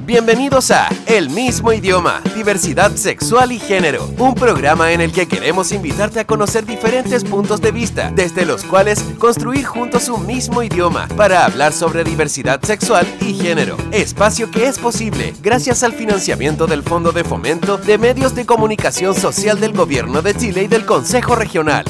Bienvenidos a El Mismo Idioma, Diversidad Sexual y Género, un programa en el que queremos invitarte a conocer diferentes puntos de vista, desde los cuales construir juntos un mismo idioma para hablar sobre diversidad sexual y género. Espacio que es posible gracias al financiamiento del Fondo de Fomento de Medios de Comunicación Social del Gobierno de Chile y del Consejo Regional.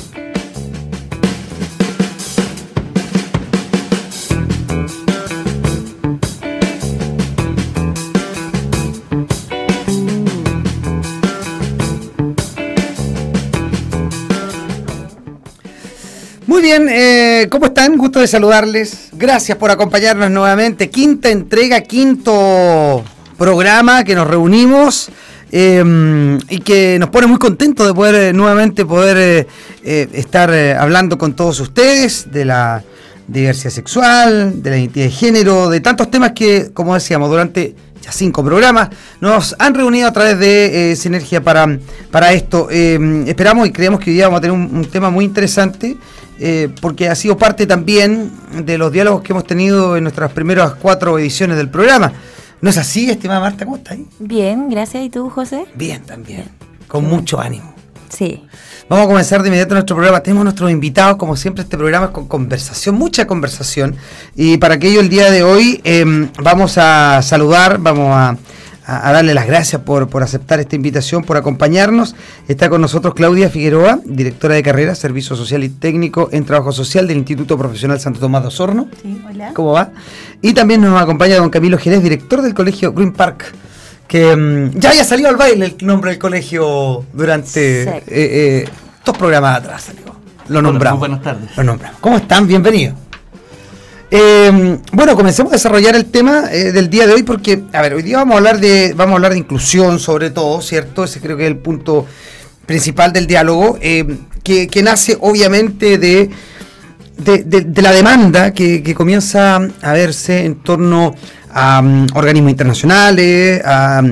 Muy bien, ¿cómo están? Gusto de saludarles. Gracias por acompañarnos nuevamente. Quinta entrega, quinto programa que nos reunimos y que nos pone muy contentos de poder nuevamente estar hablando con todos ustedes de la diversidad sexual, de la identidad de género, de tantos temas que, como decíamos, durante ya 5 programas nos han reunido a través de Sinergia para esto. Esperamos y creemos que hoy día vamos a tener un tema muy interesante. Porque ha sido parte también de los diálogos que hemos tenido en nuestras primeras 4 ediciones del programa. ¿No es así, estimada Marta? ¿Cómo estás ahí? Bien, gracias. ¿Y tú, José? Bien, también. Con mucho ánimo. Sí. Vamos a comenzar de inmediato nuestro programa. Tenemos nuestros invitados, como siempre, este programa es con conversación, mucha conversación. Y para aquello, el día de hoy, vamos a saludar, vamos a darle las gracias por aceptar esta invitación, por acompañarnos. Está con nosotros Claudia Figueroa, directora de carrera, Servicio Social y Técnico en Trabajo Social del Instituto Profesional Santo Tomás de Osorno. Sí, hola. ¿Cómo va? Y también nos acompaña don Camilo Jerez, director del colegio Green Park, que ya había salido al baile el nombre del colegio durante 2 programas atrás. Lo nombramos. Muy buenas tardes. Lo nombramos. ¿Cómo están? Bienvenidos. Bueno, comencemos a desarrollar el tema del día de hoy porque, a ver, hoy día vamos a hablar de inclusión sobre todo, ¿cierto? Ese creo que es el punto principal del diálogo, que nace obviamente de la demanda que comienza a verse en torno a organismos internacionales,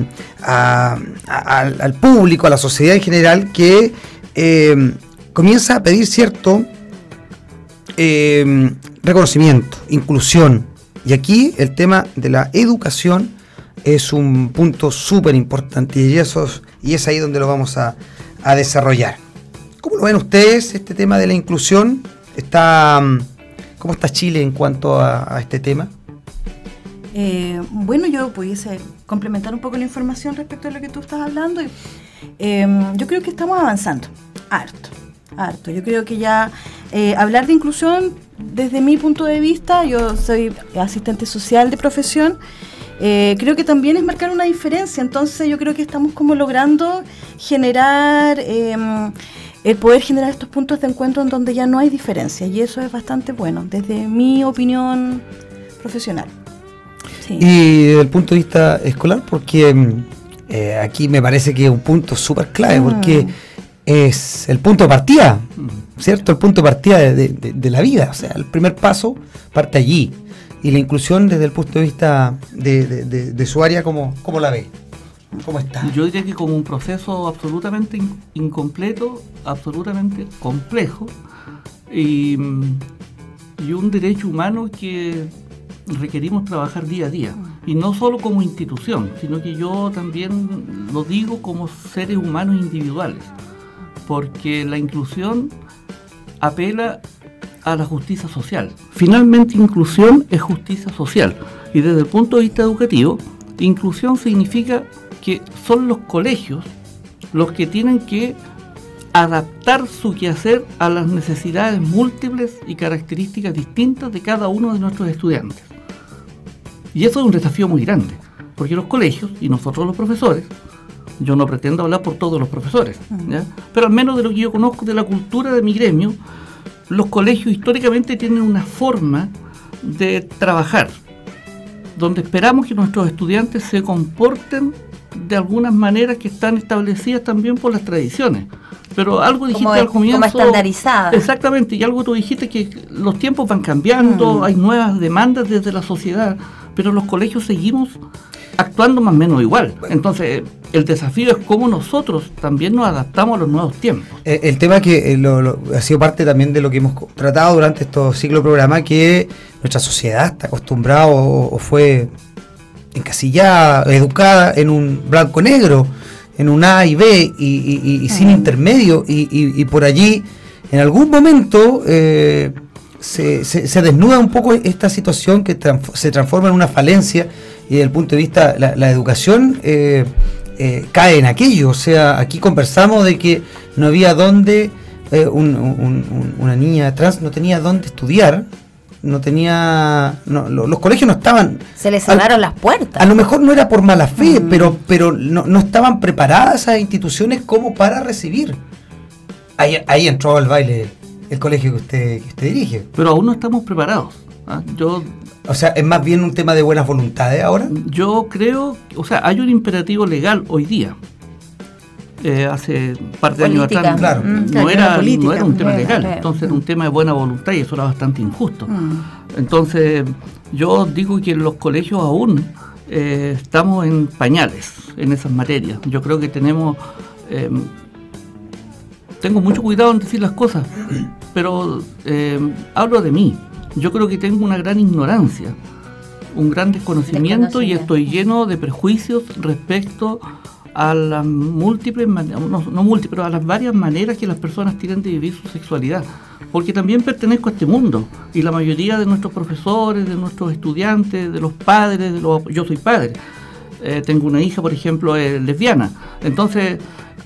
al público, a la sociedad en general, que comienza a pedir cierto reconocimiento, inclusión. Y aquí el tema de la educación es un punto súper importante y es ahí donde lo vamos a desarrollar. ¿Cómo lo ven ustedes este tema de la inclusión? ¿Cómo está Chile en cuanto a este tema? Bueno, yo pudiese complementar un poco la información respecto a lo que tú estás hablando. Yo creo que estamos avanzando harto. Yo creo que ya hablar de inclusión, desde mi punto de vista, yo soy asistente social de profesión, creo que también es marcar una diferencia. Entonces yo creo que estamos como logrando generar, el poder generar estos puntos de encuentro en donde ya no hay diferencia, y eso es bastante bueno, desde mi opinión profesional. Sí. Y desde el punto de vista escolar, porque aquí me parece que es un punto súper clave, porque es el punto de partida, ¿cierto? El punto de partida de la vida, o sea, el primer paso parte allí. Y la inclusión desde el punto de vista de su área, ¿cómo la ve? ¿Cómo está? Yo diría que como un proceso absolutamente incompleto, absolutamente complejo, y un derecho humano que requerimos trabajar día a día. Y no solo como institución, sino que yo también lo digo como seres humanos individuales. Porque la inclusión apela a la justicia social. Finalmente, inclusión es justicia social. Y desde el punto de vista educativo, inclusión significa que son los colegios los que tienen que adaptar su quehacer a las necesidades múltiples y características distintas de cada uno de nuestros estudiantes. Y eso es un desafío muy grande, porque los colegios, y nosotros los profesores, yo no pretendo hablar por todos los profesores, ¿ya? Pero al menos de lo que yo conozco de la cultura de mi gremio, los colegios históricamente tienen una forma de trabajar, donde esperamos que nuestros estudiantes se comporten de algunas maneras que están establecidas también por las tradiciones. Pero algo dijiste al comienzo... Como estandarizada. Exactamente, y algo tú dijiste que los tiempos van cambiando, hay nuevas demandas desde la sociedad, pero los colegios seguimos actuando más o menos igual. Entonces, el desafío es cómo nosotros también nos adaptamos a los nuevos tiempos. El tema que ha sido parte también de lo que hemos tratado durante estos ciclos de programa, que nuestra sociedad está acostumbrada o fue encasillada, educada en un blanco-negro, en un A y B y sin intermedio, y por allí en algún momento se desnuda un poco esta situación que se transforma en una falencia, y desde el punto de vista la educación cae en aquello. O sea, aquí conversamos de que no había dónde, una niña trans no tenía dónde estudiar, los colegios no estaban... Se les cerraron las puertas. A lo mejor no era por mala fe, pero no estaban preparadas esas instituciones como para recibir. Ahí entró al baile el colegio que usted dirige. Pero aún no estamos preparados. O sea, es más bien un tema de buenas voluntades ahora. Yo creo, o sea, hay un imperativo legal hoy día. Hace un par de años atrás claro. no era un tema legal, claro. entonces era un tema de buena voluntad y eso era bastante injusto. Entonces yo digo que en los colegios aún estamos en pañales en esas materias. Yo creo que tengo mucho cuidado en decir las cosas, pero hablo de mí. Yo creo que tengo una gran ignorancia, un gran desconocimiento, y estoy lleno de prejuicios respecto a las múltiples, pero a las varias maneras que las personas tienen de vivir su sexualidad. Porque también pertenezco a este mundo, y la mayoría de nuestros profesores, de nuestros estudiantes, de los padres, yo soy padre. Tengo una hija, por ejemplo, lesbiana. Entonces,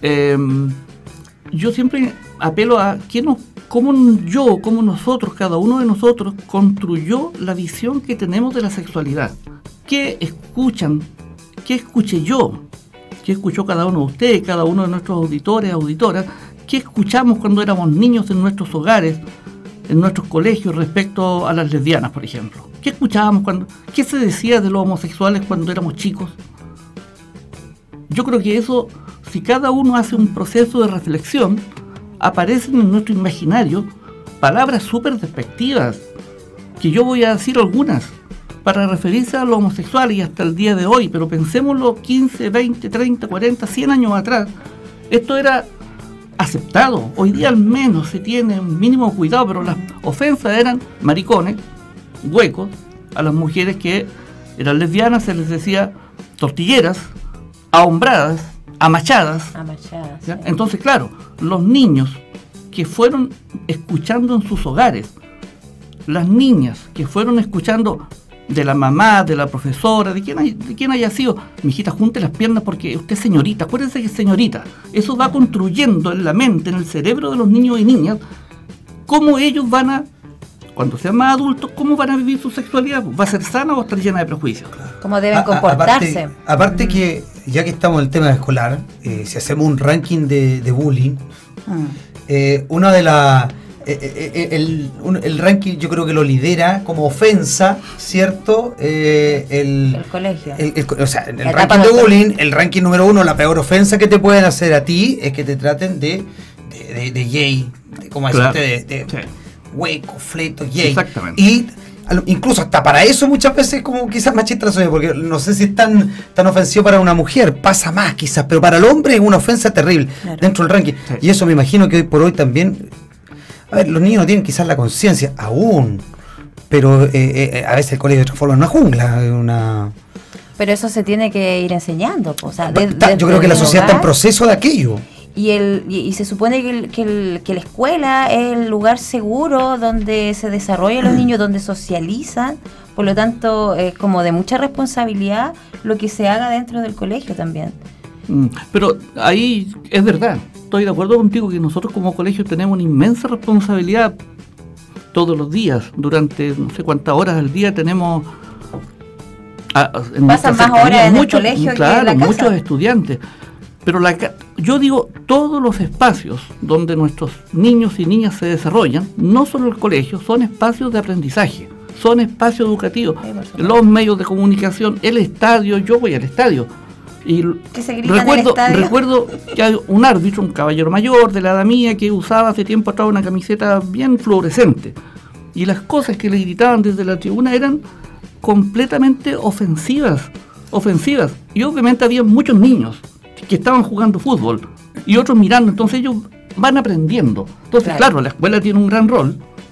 yo siempre apelo a cómo nosotros, cada uno de nosotros, construyó la visión que tenemos de la sexualidad. ¿Qué escuchan? ¿Qué escuché yo? ¿Qué escuchó cada uno de ustedes, cada uno de nuestros auditores, auditoras? ¿Qué escuchamos cuando éramos niños en nuestros hogares, en nuestros colegios, respecto a las lesbianas, por ejemplo? ¿Qué escuchábamos qué se decía de los homosexuales cuando éramos chicos? Yo creo que eso, si cada uno hace un proceso de reflexión, aparecen en nuestro imaginario palabras súper despectivas, que yo voy a decir algunas, para referirse a los homosexuales y hasta el día de hoy, pero pensémoslo 15, 20, 30, 40, 100 años atrás, esto era aceptado. Hoy día al menos se tiene un mínimo cuidado, pero las ofensas eran maricones, huecos. A las mujeres que eran lesbianas se les decía tortilleras, ahombradas, amachadas. Sí. Entonces, claro, los niños que fueron escuchando en sus hogares, las niñas que fueron escuchando de la mamá, de la profesora, de quien haya sido, mijita, junte las piernas porque usted es señorita, acuérdense que es señorita. Eso va construyendo en la mente, en el cerebro de los niños y niñas, cómo ellos van a, cuando sean más adultos, cómo van a vivir su sexualidad. ¿Va a ser sana o va a estar llena de prejuicios? ¿Cómo deben comportarse? Aparte que, ya que estamos en el tema escolar, si hacemos un ranking de bullying, una de las... el ranking yo creo que lo lidera como ofensa, ¿cierto? El colegio. O sea, en el ranking de bullying, el ranking número 1, la peor ofensa que te pueden hacer a ti es que te traten de gay, como decirte, sí. Hueco, fleto, gay. Exactamente. Y incluso hasta para eso muchas veces como quizás machista soy, porque no sé si es tan ofensivo para una mujer, pasa más quizás, pero para el hombre es una ofensa terrible, claro, dentro del ranking. Sí. Y eso me imagino que hoy por hoy también... A ver, los niños no tienen quizás la conciencia aún, pero a veces el colegio se transforma en una jungla, Pero eso se tiene que ir enseñando. O sea, yo creo que la sociedad está en proceso de aquello. Y se supone que la escuela es el lugar seguro donde se desarrollan los niños, donde socializan. Por lo tanto, es como de mucha responsabilidad lo que se haga dentro del colegio también. Pero ahí es verdad. Estoy de acuerdo contigo que nosotros como colegio tenemos una inmensa responsabilidad todos los días, durante no sé cuántas horas al día tenemos... Pasan más horas en el colegio claro, que en la casa. Muchos estudiantes. Pero yo digo, todos los espacios donde nuestros niños y niñas se desarrollan, no solo el colegio, son espacios de aprendizaje, son espacios educativos, los medios de comunicación, el estadio, yo voy al estadio. Y recuerdo que hay un árbitro, un caballero mayor de la edad mía, que usaba hace tiempo atrás una camiseta bien fluorescente, y las cosas que le gritaban desde la tribuna eran completamente ofensivas, y obviamente había muchos niños que estaban jugando fútbol y otros mirando, entonces ellos van aprendiendo. Entonces claro, la escuela tiene un gran rol,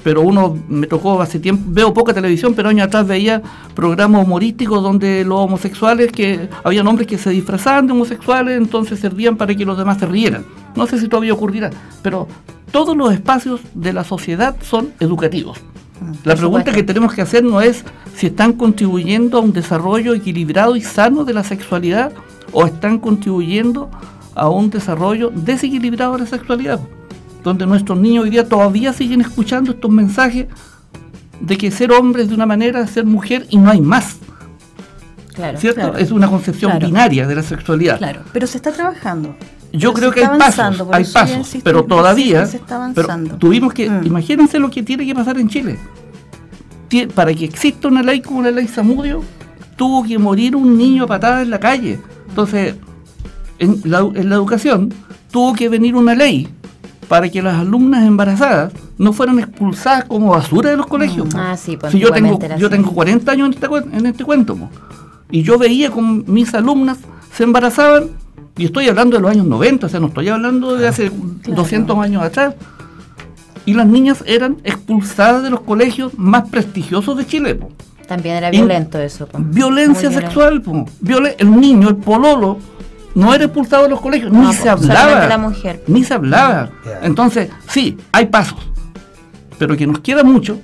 pero me tocó hace tiempo, veo poca televisión, pero años atrás veía programas humorísticos donde los homosexuales, que habían hombres que se disfrazaban de homosexuales, entonces servían para que los demás se rieran. No sé si todavía ocurrirá, pero todos los espacios de la sociedad son educativos. La pregunta que tenemos que hacer no es si están contribuyendo a un desarrollo equilibrado y sano de la sexualidad o están contribuyendo a un desarrollo desequilibrado de la sexualidad, donde nuestros niños hoy día todavía siguen escuchando estos mensajes de que ser hombre es de una manera, ser mujer y no hay más. Claro, ¿cierto? claro. Es una concepción binaria de la sexualidad. Claro, pero se está trabajando. Yo creo que hay pasos, pero todavía, pero tuvimos que, imagínense lo que tiene que pasar en Chile. Para que exista una ley como la ley Zamudio, tuvo que morir un niño a patadas en la calle. Entonces, en la educación, tuvo que venir una ley para que las alumnas embarazadas no fueran expulsadas como basura de los colegios. Sí, pues si yo tengo 40 años en este cuento, y yo veía como mis alumnas se embarazaban, y estoy hablando de los años 90, o sea, no estoy hablando de hace 200 años atrás, y las niñas eran expulsadas de los colegios más prestigiosos de Chile. También era violento eso. Violencia sexual. El niño, el pololo, no era expulsado de los colegios, ni se hablaba. La mujer. Ni se hablaba. Entonces, sí, hay pasos, pero que nos queda mucho.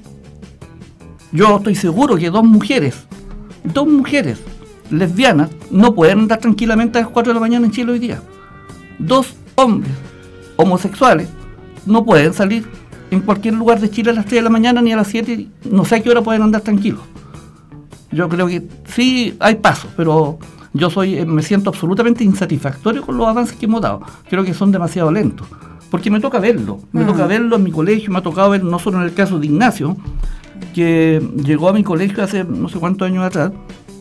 Yo estoy seguro que dos mujeres lesbianas no pueden andar tranquilamente a las 4 de la mañana en Chile hoy día. Dos hombres homosexuales no pueden salir en cualquier lugar de Chile a las 3 de la mañana ni a las 7, no sé a qué hora pueden andar tranquilos. Yo creo que sí hay pasos, pero yo me siento absolutamente insatisfactorio con los avances que hemos dado. Creo que son demasiado lentos, porque me toca verlo en mi colegio, me ha tocado ver no solo en el caso de Ignacio, que llegó a mi colegio hace no sé cuántos años atrás,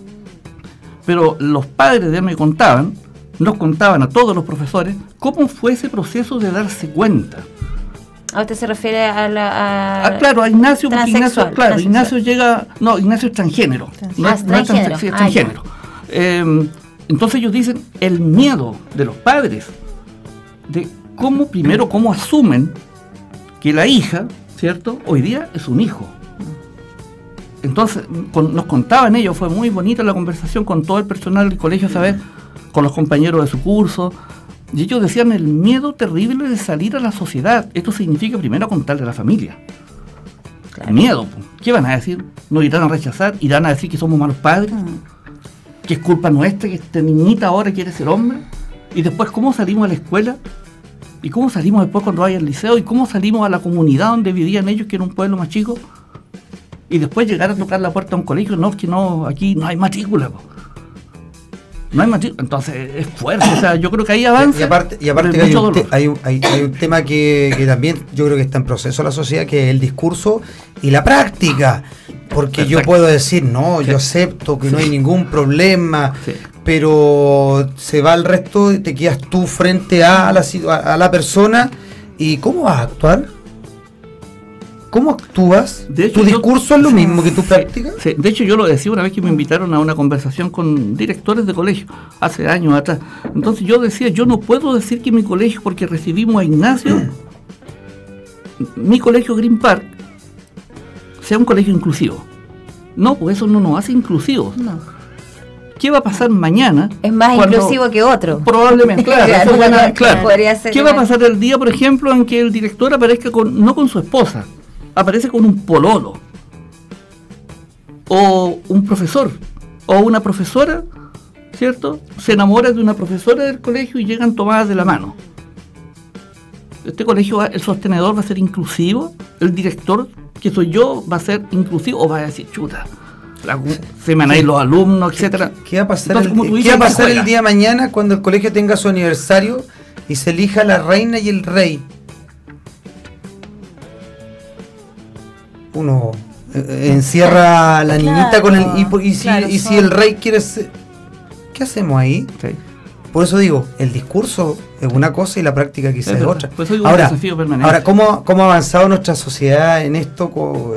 pero los padres de él nos contaban a todos los profesores cómo fue ese proceso de darse cuenta. ¿A usted se refiere a claro, a Ignacio, porque Ignacio llega... No, Ignacio es transgénero. Transgénero. Entonces ellos dicen el miedo de los padres, de cómo asumen que la hija, ¿cierto?, hoy día es un hijo. Entonces nos contaban ellos, fue muy bonita la conversación con todo el personal del colegio, ¿sabes?, con los compañeros de su curso. Y ellos decían el miedo terrible de salir a la sociedad. Esto significa primero contarle a la familia. Claro. Miedo. ¿Qué van a decir? ¿Nos irán a rechazar? ¿Irán a decir que somos malos padres? ¿Que es culpa nuestra que esta niñita ahora quiere ser hombre? Y después, ¿cómo salimos a la escuela? ¿Y cómo salimos después cuando vaya al liceo? ¿Y cómo salimos a la comunidad donde vivían ellos, que era un pueblo más chico? Y después llegar a tocar la puerta a un colegio. No, es que no, aquí no hay matrícula. No hay matrícula, entonces es fuerte, o sea, yo creo que hay avance. Y aparte que hay un tema que también yo creo que está en proceso en la sociedad, que es el discurso y la práctica. Porque yo puedo decir, no, yo acepto que no hay ningún problema, pero se va el resto y te quedas tú frente a la persona. ¿Y cómo vas a actuar? ¿Cómo actúas? De hecho, ¿tu discurso es lo mismo que tu práctica? Sí. De hecho, yo lo decía una vez que me invitaron a una conversación con directores de colegio, hace años atrás. Entonces yo decía, yo no puedo decir que mi colegio, porque recibimos a Ignacio, mi colegio Green Park, sea un colegio inclusivo. No, pues eso no nos hace inclusivos. No. ¿Qué va a pasar mañana? Es más inclusivo que otro. Probablemente, claro. Claro. ¿Qué va a pasar el día, por ejemplo, en que el director aparezca no con su esposa, aparece con un pololo? O un profesor, o una profesora, ¿cierto?, se enamora de una profesora del colegio y llegan tomadas de la mano. Este colegio, el sostenedor va a ser inclusivo, el director, que soy yo, va a ser inclusivo, o va a decir, chuta, se van a ir los alumnos, etcétera. ¿Qué va a pasar, el día de mañana cuando el colegio tenga su aniversario y se elija la reina y el rey? Uno encierra a la niñita con el... si el rey quiere ser... ¿Qué hacemos ahí? Sí. Por eso digo, el discurso es una cosa y la práctica quizás es otra. Pues un desafío permanente. Ahora, ¿cómo ha avanzado nuestra sociedad en esto?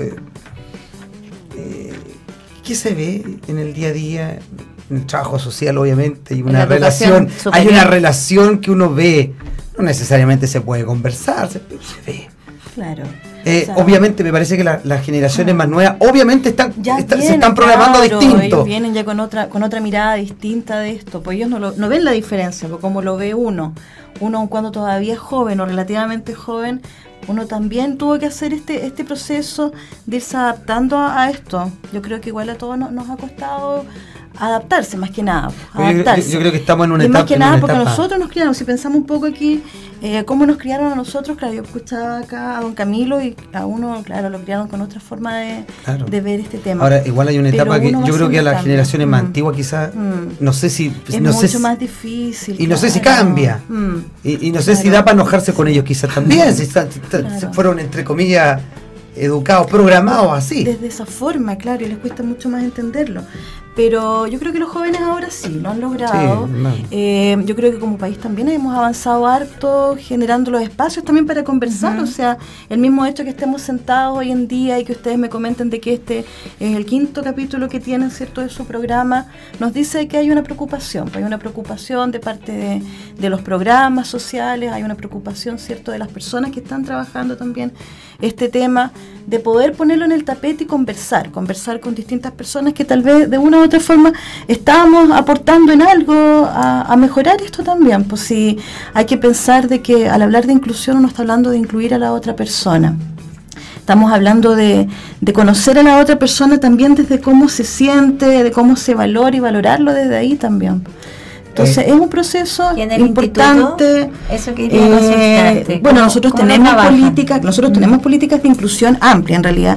¿Qué se ve en el día a día? En el trabajo social, obviamente, hay una relación que uno ve. No necesariamente se puede conversar, pero se ve. Claro. Obviamente me parece que las generaciones más nuevas obviamente se están programando distinto. Ellos vienen ya con otra mirada distinta de esto, pues ellos no ven la diferencia, pues como lo ve uno cuando todavía es joven o relativamente joven, uno también tuvo que hacer este proceso de irse adaptando a esto. Yo creo que igual a todos nos ha costado adaptarse, más que nada. Yo creo que estamos en una etapa. Más que nada, porque nosotros nos criaron, si pensamos un poco aquí, cómo nos criaron a nosotros, claro, yo escuchaba acá a don Camilo y a uno, claro, lo criaron con otra forma de ver este tema. Ahora, igual hay una etapa que yo creo que a las generaciones más antiguas quizás, no sé si... Es mucho más difícil. Y no sé si cambia. Y no sé si da para enojarse con ellos quizás también, si fueron, entre comillas, educados, programados así. Desde esa forma, claro, y les cuesta mucho más entenderlo. Pero yo creo que los jóvenes ahora sí lo han logrado. Sí, yo creo que como país también hemos avanzado harto, generando los espacios también para conversar. O sea, el mismo hecho que estemos sentados hoy en día y que ustedes me comenten de que este es el 5º capítulo que tienen, ¿cierto?, de su programa, nos dice que hay una preocupación. Hay una preocupación de parte de los programas sociales, hay una preocupación, ¿cierto?, de las personas que están trabajando también este tema, de poder ponerlo en el tapete y conversar con distintas personas que tal vez de una u otra forma estábamos aportando en algo a mejorar esto también. Pues sí, hay que pensar de que al hablar de inclusión uno está hablando de incluir a la otra persona. Estamos hablando de conocer a la otra persona también desde cómo se siente, de cómo se valora y valorarlo desde ahí también. Entonces es un proceso importante. Eso quería consultarte. Bueno, nosotros tenemos políticas de inclusión amplia en realidad,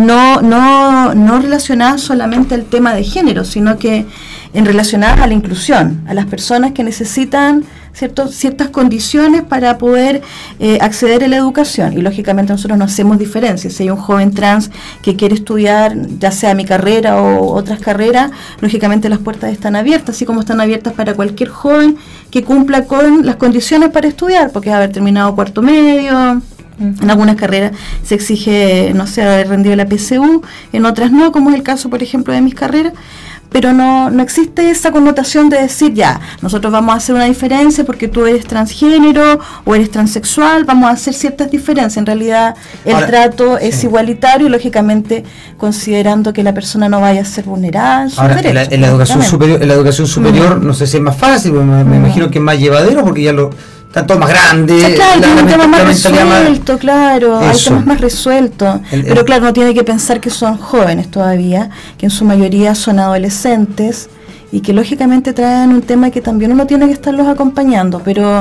no relacionadas solamente al tema de género, sino que relacionadas a la inclusión, a las personas que necesitan ciertas condiciones para poder acceder a la educación. Y lógicamente nosotros no hacemos diferencias. Si hay un joven trans que quiere estudiar, ya sea mi carrera o otras carreras, lógicamente las puertas están abiertas, así como están abiertas para cualquier joven que cumpla con las condiciones para estudiar, porque es haber terminado cuarto medio. En algunas carreras se exige, no sé, haber rendido la PSU, en otras no, como es el caso, por ejemplo, de mis carreras. Pero no existe esa connotación de decir, ya, nosotros vamos a hacer una diferencia porque tú eres transgénero o eres transexual, vamos a hacer ciertas diferencias. En realidad el trato es igualitario, lógicamente considerando que la persona no vaya a ser vulnerada en sus derechos. En la educación superior no sé si es más fácil, me imagino que es más llevadero porque ya están todos más grandes. Claro, tiene un tema más resuelto, claro, hay temas más resueltos. Pero claro, uno tiene que pensar que son jóvenes todavía, que en su mayoría son adolescentes y que lógicamente traen un tema que también uno tiene que estarlos acompañando. Pero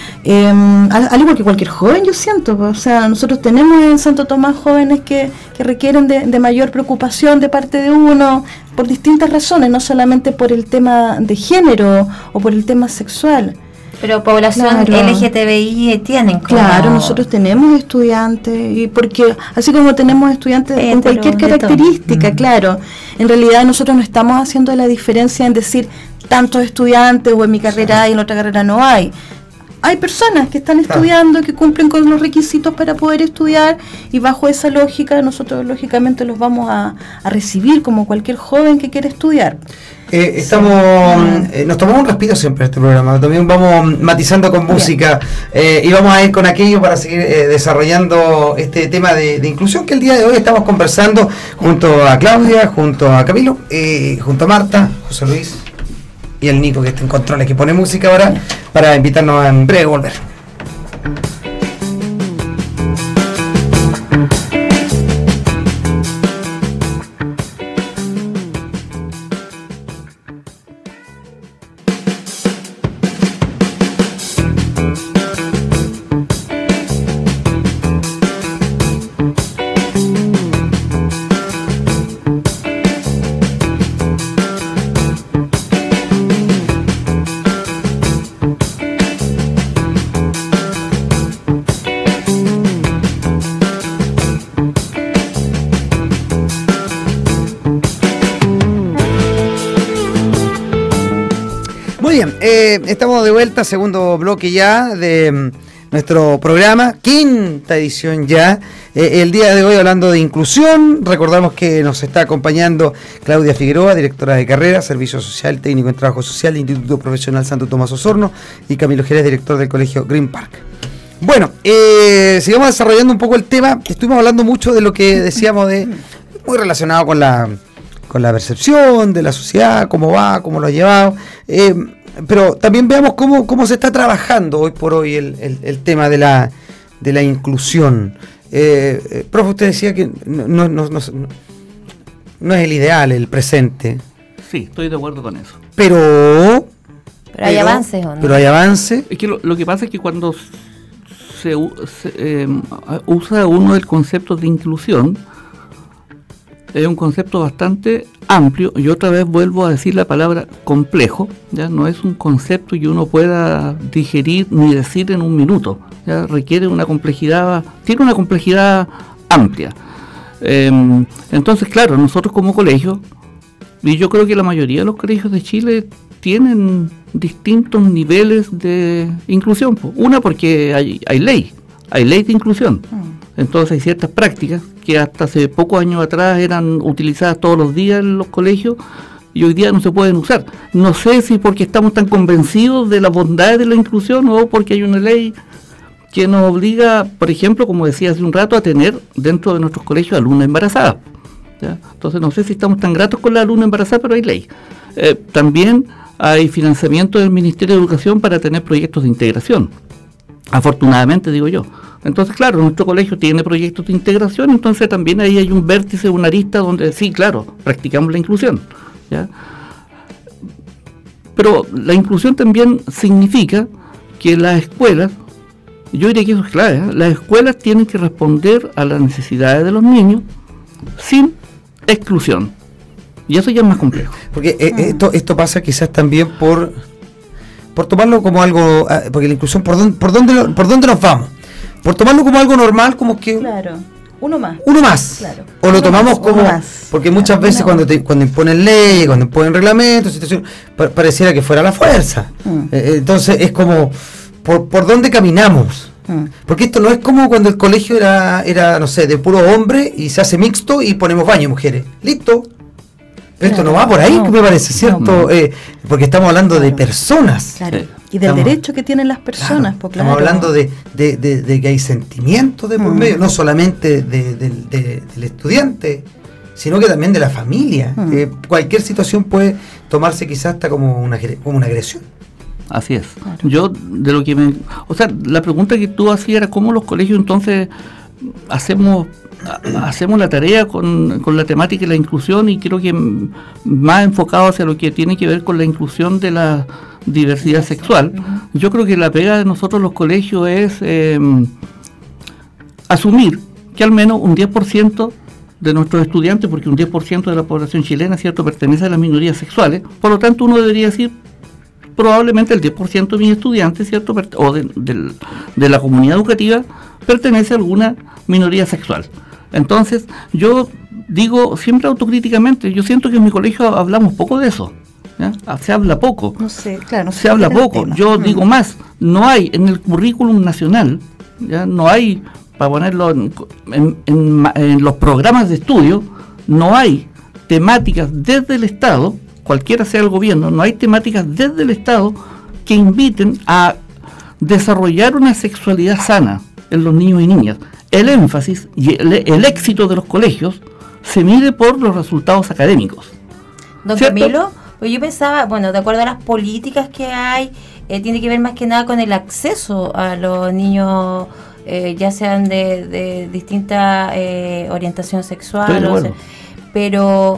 al igual que cualquier joven, yo siento, o sea, nosotros tenemos en Santo Tomás jóvenes que requieren de mayor preocupación de parte de uno por distintas razones, no solamente por el tema de género o por el tema sexual. Pero población LGTBI tienen como... Claro, nosotros tenemos estudiantes, y porque así como tenemos estudiantes con cualquier característica, claro, en realidad nosotros no estamos haciendo la diferencia en decir tantos estudiantes o en mi carrera hay, en otra carrera no hay. Hay personas que están estudiando, que cumplen con los requisitos para poder estudiar, y bajo esa lógica nosotros lógicamente los vamos a recibir como cualquier joven que quiere estudiar. Nos tomamos un respiro siempre en este programa, también vamos matizando con música y vamos a ir con aquello para seguir desarrollando este tema de inclusión que el día de hoy estamos conversando junto a Claudia, junto a Camilo, junto a Marta, José Luis y el Nico que está en controles, que pone música ahora para invitarnos a en breve volver. Estamos de vuelta, segundo bloque ya de nuestro programa, 5ª edición ya. El día de hoy hablando de inclusión, recordamos que nos está acompañando Claudia Figueroa, directora de carrera, Servicio Social, Técnico en Trabajo Social, Instituto Profesional Santo Tomás Osorno, y Camilo Jerez, director del Colegio Green Park. Bueno, sigamos desarrollando un poco el tema. Estuvimos hablando mucho de lo que decíamos, muy relacionado con la percepción de la sociedad, cómo va, cómo lo ha llevado. Pero también veamos cómo se está trabajando hoy por hoy el tema de la inclusión. Profe, usted decía que no es el ideal, el presente. Sí, estoy de acuerdo con eso. Pero hay avances, ¿o no? Pero hay avances. Es que lo que pasa es que cuando se usa uno el concepto de inclusión, es un concepto bastante amplio, y otra vez vuelvo a decir la palabra complejo, ya no es un concepto que uno pueda digerir ni decir en un minuto, ya requiere una complejidad, tiene una complejidad amplia. Entonces, claro, nosotros como colegio, y yo creo que la mayoría de los colegios de Chile tienen distintos niveles de inclusión. Una, porque hay ley de inclusión. Entonces hay ciertas prácticas que hasta hace pocos años atrás eran utilizadas todos los días en los colegios y hoy día no se pueden usar. No sé si porque estamos tan convencidos de la bondad de la inclusión o porque hay una ley que nos obliga, por ejemplo, como decía hace un rato, a tener dentro de nuestros colegios alumnas embarazadas. ¿Ya? Entonces no sé si estamos tan gratos con la alumna embarazada, pero hay ley. También hay financiamiento del Ministerio de Educación para tener proyectos de integración. Afortunadamente, digo yo. Entonces, claro, nuestro colegio tiene proyectos de integración, entonces también ahí hay un vértice, una arista donde sí, claro, practicamos la inclusión, ¿ya? Pero la inclusión también significa que las escuelas, yo diría que eso es clave, ¿eh? Las escuelas tienen que responder a las necesidades de los niños sin exclusión. Y eso ya es más complejo. Porque esto pasa quizás también por tomarlo como algo, porque la inclusión, ¿por dónde nos vamos? Por tomarlo como algo normal, como que... Claro, uno más. Claro. O lo tomamos como... Porque muchas veces cuando imponen leyes, cuando imponen reglamentos, situaciones, pareciera que fuera la fuerza. Entonces es como, ¿por dónde caminamos? Porque esto no es como cuando el colegio era, no sé, de puro hombre y se hace mixto y ponemos baño mujeres. Listo. Pero esto no va por ahí, que me parece, ¿cierto? Porque estamos hablando de personas. Claro. Y del derecho que tienen las personas. Claro, estamos hablando de que hay sentimientos de por medio, no solamente del estudiante, sino que también de la familia. Cualquier situación puede tomarse quizás hasta como una agresión. Así es. Claro. Yo, de lo que la pregunta que tú hacías era cómo los colegios entonces hacemos la tarea con la temática de la inclusión, y creo que más enfocado hacia lo que tiene que ver con la inclusión de la diversidad sexual. Yo creo que la pega de nosotros los colegios es asumir que al menos un 10% de nuestros estudiantes, porque un 10% de la población chilena, ¿cierto?, pertenece a las minorías sexuales, por lo tanto uno debería decir probablemente el 10% de mis estudiantes, ¿cierto?, o de la comunidad educativa pertenece a alguna minoría sexual. Entonces, yo digo siempre autocríticamente, yo siento que en mi colegio hablamos poco de eso, ¿ya? Se habla poco. No sé, claro, se habla poco. Yo digo más, no hay en el currículum nacional, ¿ya? No hay, para ponerlo en los programas de estudio, no hay temáticas desde el Estado, cualquiera sea el gobierno, no hay temáticas desde el Estado que inviten a desarrollar una sexualidad sana en los niños y niñas. El énfasis y el éxito de los colegios se mide por los resultados académicos. Don ¿cierto? Camilo, pues yo pensaba, bueno, de acuerdo a las políticas que hay, tiene que ver más que nada con el acceso a los niños, ya sean de distinta orientación sexual, bueno. Pero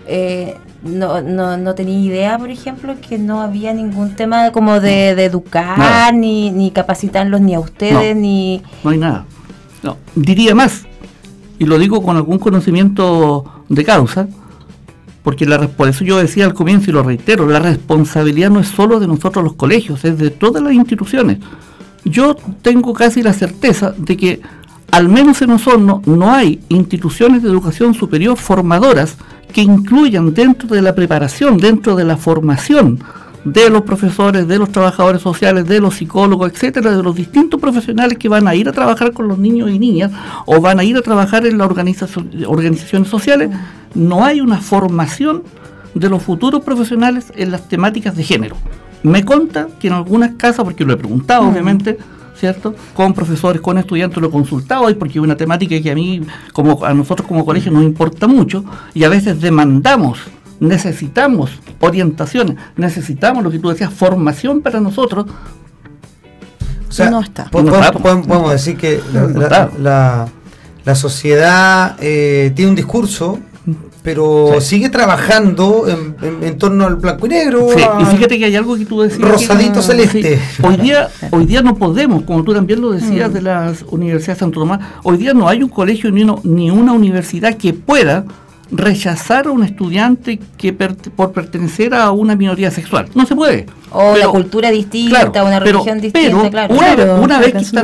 no tenía idea, por ejemplo, que no había ningún tema como de educar, ni capacitarlos ni a ustedes, ni... No hay nada. No, diría más, y lo digo con algún conocimiento de causa, porque por eso yo decía al comienzo y lo reitero, la responsabilidad no es solo de nosotros los colegios, es de todas las instituciones. Yo tengo casi la certeza de que al menos en Osorno no hay instituciones de educación superior formadoras que incluyan dentro de la preparación, dentro de la formación de los profesores, de los trabajadores sociales, de los psicólogos, etcétera, de los distintos profesionales que van a ir a trabajar con los niños y niñas o van a ir a trabajar en las organizaciones sociales. No hay una formación de los futuros profesionales en las temáticas de género. Me consta que en algunas casas, porque lo he preguntado obviamente, ¿cierto? Con profesores, con estudiantes, lo he consultado hoy porque es una temática que a nosotros como colegio nos importa mucho y a veces necesitamos orientaciones, necesitamos lo que tú decías, formación para nosotros. O sea, no está. Podemos decir que la sociedad tiene un discurso, pero sigue trabajando en torno al blanco y negro. Sí, y fíjate que hay algo que tú decías. Rosadito celeste. Sí. Hoy día no podemos, como tú también lo decías de las universidades de Santo Tomás, hoy día no hay un colegio ni una universidad que pueda rechazar a un estudiante por pertenecer a una minoría sexual. No se puede. O la cultura distinta, claro, una religión distinta, pero una vez que están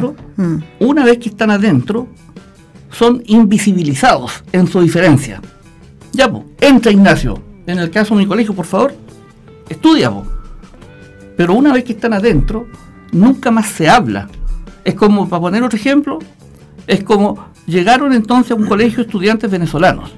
adentro, son invisibilizados en su diferencia. Ya, pues, entra Ignacio, en el caso de mi colegio, por favor, estudia, pues. Pero una vez que están adentro, nunca más se habla. Es como, para poner otro ejemplo, es como llegaron entonces a un colegio estudiantes venezolanos.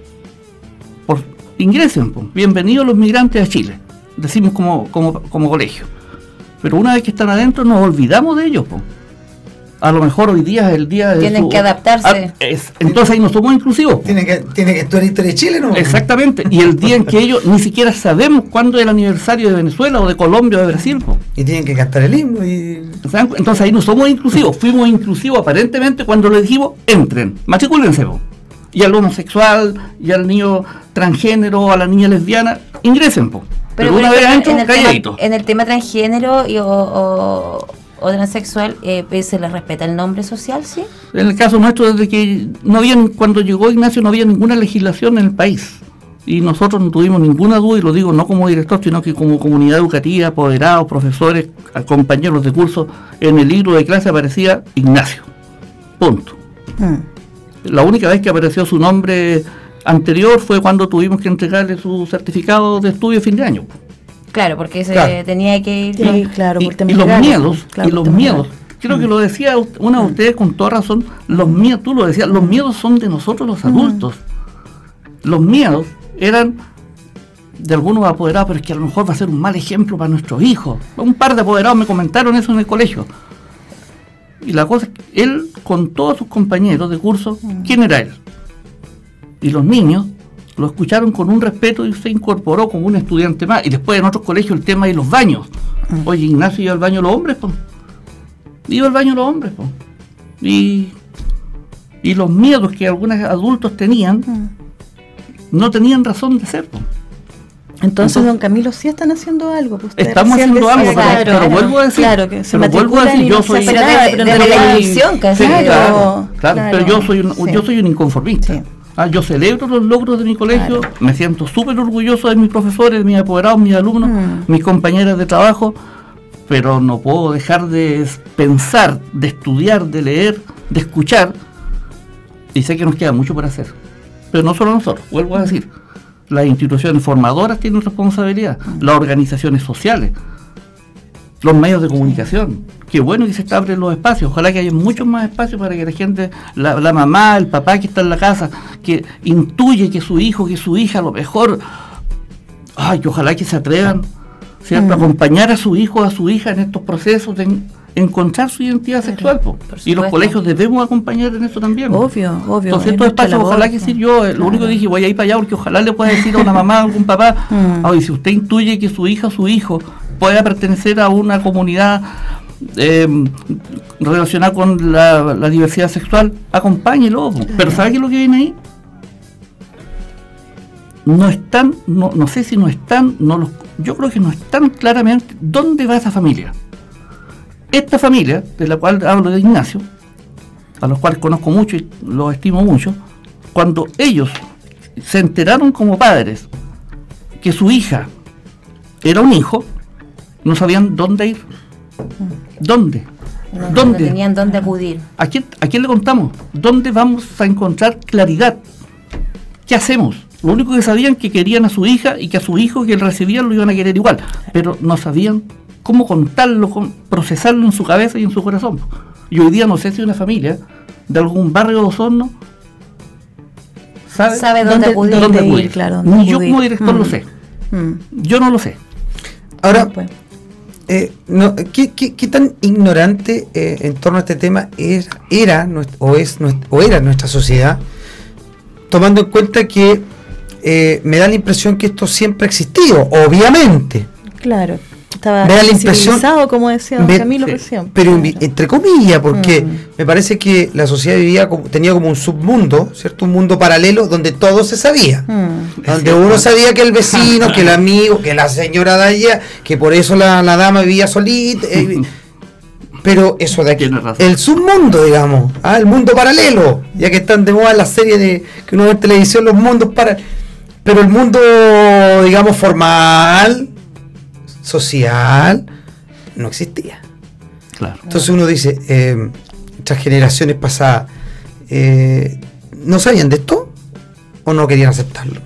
Ingresen, pues, bienvenidos los migrantes a Chile, decimos como colegio. Pero una vez que están adentro, nos olvidamos de ellos, pues. A lo mejor hoy día es el día de tienen que adaptarse. Entonces ahí no somos inclusivos. Tiene que estudiar historia de Chile, ¿no? Exactamente. Y el día en que ellos ni siquiera sabemos cuándo es el aniversario de Venezuela o de Colombia o de Brasil. Y tienen que cantar el himno. Entonces ahí no somos inclusivos. Fuimos inclusivos aparentemente cuando les dijimos, entren, matricúlense. Y al homosexual, y al niño transgénero, a la niña lesbiana, ingresen. Pero una vez adentro, calladito. En el tema transgénero o transexual, ¿se les respeta el nombre social, sí? En el caso nuestro, desde que cuando llegó Ignacio no había ninguna legislación en el país. Y nosotros no tuvimos ninguna duda, y lo digo no como director, sino que como comunidad educativa, apoderados, profesores, compañeros de curso, en el libro de clase aparecía Ignacio. Punto. La única vez que apareció su nombre anterior fue cuando tuvimos que entregarle su certificado de estudio a fin de año. Claro, porque tenía que ir. Sí, claro, por y los miedos, creo que lo decía una de ustedes con toda razón, los miedos, tú lo decías, los miedos son de nosotros los adultos. Los miedos eran de algunos apoderados, pero es que a lo mejor va a ser un mal ejemplo para nuestros hijos. Un par de apoderados me comentaron eso en el colegio. Y la cosa es que él, con todos sus compañeros de curso, ¿quién era él? Y los niños lo escucharon con un respeto y se incorporó como un estudiante más. Y después en otros colegios el tema de los baños. Oye, Ignacio iba al baño de los hombres, pues. Iba al baño de los hombres, pues. Y los miedos que algunos adultos tenían, no tenían razón de ser, pues. Entonces, don Camilo, sí están haciendo algo. Pues estamos haciendo algo, pero vuelvo a decir, yo soy pero yo soy un inconformista. Sí. Yo celebro los logros de mi colegio, me siento súper orgulloso de mis profesores, de mis apoderados, mis alumnos, mis compañeras de trabajo, pero no puedo dejar de pensar, de estudiar, de leer, de escuchar, y sé que nos queda mucho por hacer. Pero no solo nosotros, vuelvo a decir, las instituciones formadoras tienen responsabilidad, las organizaciones sociales, los medios de comunicación. Qué bueno que se abren los espacios, ojalá que haya muchos más espacios para que la gente, la mamá, el papá que está en la casa, que intuye que su hijo, que su hija a lo mejor, que ojalá que se atrevan, ¿cierto? A acompañar a su hijo, a su hija en estos procesos de encontrar su identidad sexual, y los colegios debemos acompañar en eso también. Obvio. Entonces estos espacios, ojalá que sí, lo único que dije, voy a ir para allá porque ojalá le pueda decir a una mamá, a algún papá, si usted intuye que su hija o su hijo pueda pertenecer a una comunidad relacionada con la diversidad sexual, acompáñelo. Pero ¿sabe qué es lo que viene ahí? No sé si no están, yo creo que no están claramente dónde va esa familia. Esta familia, de la cual hablo de Ignacio, a los cuales conozco mucho y los estimo mucho, cuando ellos se enteraron como padres que su hija era un hijo, no sabían dónde ir. ¿Dónde? No tenían dónde acudir. ¿A quién le contamos? ¿Dónde vamos a encontrar claridad? ¿Qué hacemos? Lo único que sabían que querían a su hija y que a su hijo que él recibía lo iban a querer igual, pero no sabían cómo contarlo, procesarlo en su cabeza y en su corazón. Y hoy día no sé si una familia de algún barrio de Osorno sabe dónde acudir. Ni yo como director lo sé. Yo no lo sé. Ahora, ¿Qué tan ignorante en torno a este tema era nuestra sociedad, tomando en cuenta que me da la impresión que esto siempre ha existido, obviamente? Claro, estaba me da la impresión, como decía don Camilo recién. Pero entre comillas, porque me parece que la sociedad tenía como un submundo, ¿cierto? Un mundo paralelo donde todo se sabía. Donde uno sabía que el vecino, que el amigo, que la señora de allá, que por eso la dama vivía solita. Pero eso de aquí, el submundo, digamos, el mundo paralelo, ya que están de moda las series que uno ve en televisión, los mundos pero el mundo, digamos, formal, social, no existía. Claro. Entonces uno dice, estas generaciones pasadas, ¿no sabían de esto? ¿O no querían aceptarlo?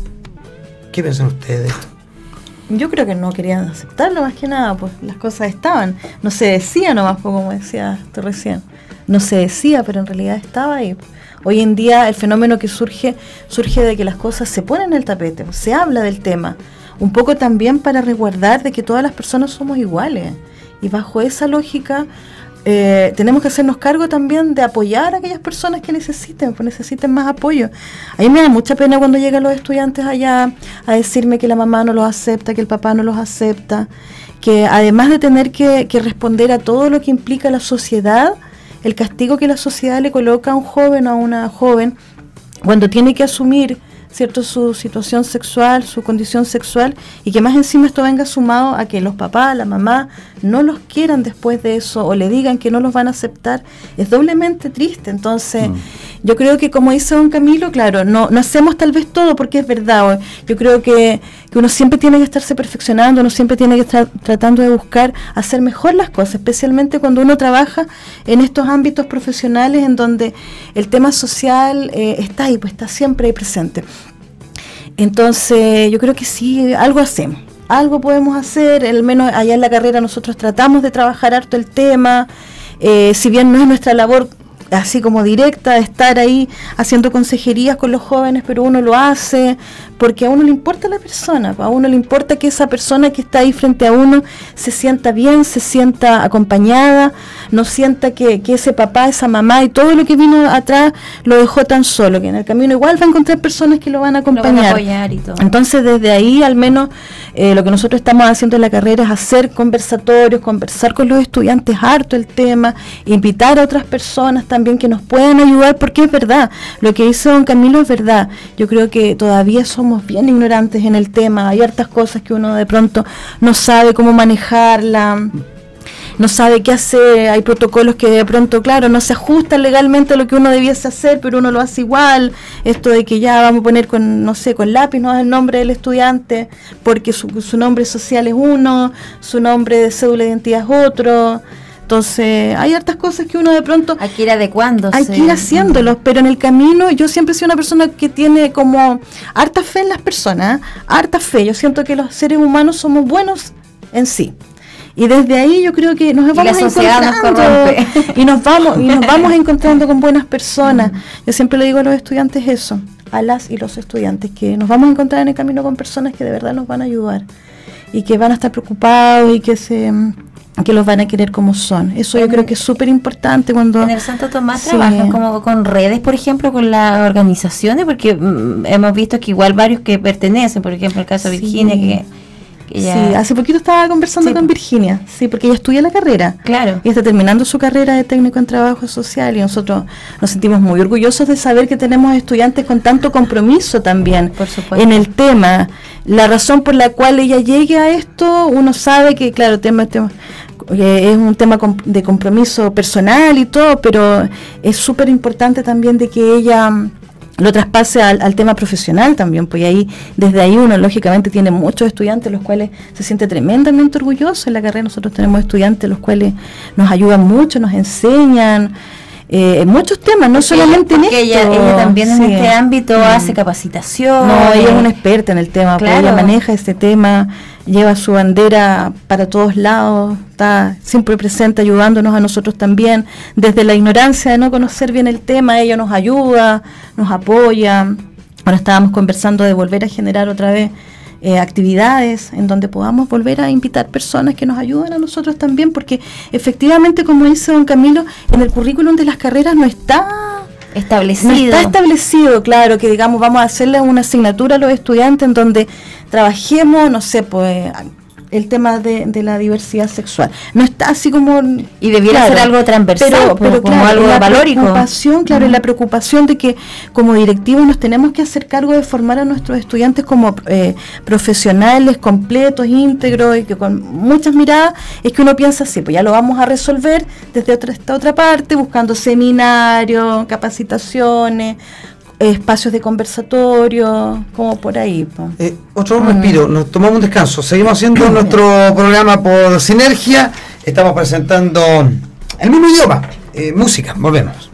¿Qué piensan ustedes de esto? Yo creo que no querían aceptarlo, más que nada, pues las cosas estaban, no se decía nomás, como decías tú recién, no se decía, pero en realidad estaba ahí. Hoy en día el fenómeno que surge de que las cosas se ponen en el tapete, se habla del tema, un poco también para resguardar de que todas las personas somos iguales, y bajo esa lógica tenemos que hacernos cargo también de apoyar a aquellas personas que necesiten más apoyo. A mí me da mucha pena cuando llegan los estudiantes allá a decirme que la mamá no los acepta, que el papá no los acepta, que además de tener que responder a todo lo que implica la sociedad, el castigo que la sociedad le coloca a un joven o a una joven cuando tiene que asumir, ¿cierto?, su situación sexual, su condición sexual, y que más encima esto venga sumado a que los papás, la mamá, no los quieran después de eso o le digan que no los van a aceptar, es doblemente triste. Entonces, yo creo que, como dice don Camilo, claro, no hacemos tal vez todo, porque es verdad. Yo creo que uno siempre tiene que estarse perfeccionando, uno siempre tiene que estar tratando de buscar hacer mejor las cosas, especialmente cuando uno trabaja en estos ámbitos profesionales en donde el tema social está ahí, pues está siempre ahí presente. Entonces, yo creo que sí, algo hacemos, algo podemos hacer, al menos allá en la carrera nosotros tratamos de trabajar harto el tema, si bien no es nuestra labor así como directa de estar ahí haciendo consejerías con los jóvenes, pero uno lo hace porque a uno le importa la persona, a uno le importa que esa persona que está ahí frente a uno se sienta bien, se sienta acompañada, no sienta que ese papá, esa mamá y todo lo que vino atrás lo dejó tan solo, que en el camino igual va a encontrar personas que lo van a acompañar. Lo van a apoyar y todo. Entonces, desde ahí, al menos, lo que nosotros estamos haciendo en la carrera es hacer conversatorios, conversar con los estudiantes harto el tema, invitar a otras personas también que nos puedan ayudar, porque es verdad, lo que dice don Camilo es verdad. Yo creo que todavía somos bien ignorantes en el tema, hay hartas cosas que uno de pronto no sabe cómo manejarla, no sabe qué hacer, hay protocolos que de pronto, claro, no se ajustan legalmente a lo que uno debiese hacer, pero uno lo hace igual, esto de que ya vamos a poner con lápiz, no es el nombre del estudiante, porque su nombre social es uno, su nombre de cédula de identidad es otro. Entonces, hay hartas cosas que uno de pronto hay que ir adecuándose, hay que ir haciéndolos, pero en el camino yo siempre he sido una persona que tiene como harta fe en las personas, harta fe. Yo siento que los seres humanos somos buenos en sí. Y desde ahí yo creo que nos vamos encontrando y nos vamos encontrando con buenas personas. Yo siempre le digo a los estudiantes eso, a las y los estudiantes, que nos vamos a encontrar en el camino con personas que de verdad nos van a ayudar y que van a estar preocupados y que los van a querer como son. Eso yo creo que es súper importante cuando... En el Santo Tomás trabajan como con redes, por ejemplo, con las organizaciones, porque hemos visto que igual varios que pertenecen, por ejemplo, el caso de Virginia, que ya... Sí, hace poquito estaba conversando con Virginia, porque ella estudia la carrera. Claro. Y está terminando su carrera de técnico en trabajo social, y nosotros nos sentimos muy orgullosos de saber que tenemos estudiantes con tanto compromiso también, por supuesto, en el tema. La razón por la cual ella llegue a esto, uno sabe que, claro, es un tema de compromiso personal y todo, pero es súper importante también de que ella lo traspase al tema profesional también, pues ahí, desde ahí uno lógicamente tiene muchos estudiantes los cuales se siente tremendamente orgulloso. En la carrera nosotros tenemos estudiantes los cuales nos ayudan mucho, nos enseñan en muchos temas, no solamente en esto. Ella también en este ámbito hace capacitación. No, ella es una experta en el tema, claro, pues ella maneja este tema, lleva su bandera para todos lados, está siempre presente ayudándonos a nosotros también. Desde la ignorancia de no conocer bien el tema, ella nos ayuda, nos apoya. Ahora estábamos conversando de volver a generar otra vez actividades en donde podamos volver a invitar personas que nos ayuden a nosotros también, porque efectivamente, como dice don Camilo, en el currículum de las carreras no está establecido, claro, que digamos vamos a hacerle una asignatura a los estudiantes en donde trabajemos, no sé, pues el tema de la diversidad sexual. No está así como... Y debiera ser algo transversal, pero como claro, algo valórico. Y la preocupación de que como directivos nos tenemos que hacer cargo de formar a nuestros estudiantes como profesionales, completos, íntegros, y que con muchas miradas, es que uno piensa así, pues ya lo vamos a resolver desde esta otra parte, buscando seminarios, capacitaciones, espacios de conversatorio, como por ahí. Otro respiro, nos tomamos un descanso, seguimos haciendo nuestro programa por Sinergia, estamos presentando el mismo idioma, música, volvemos.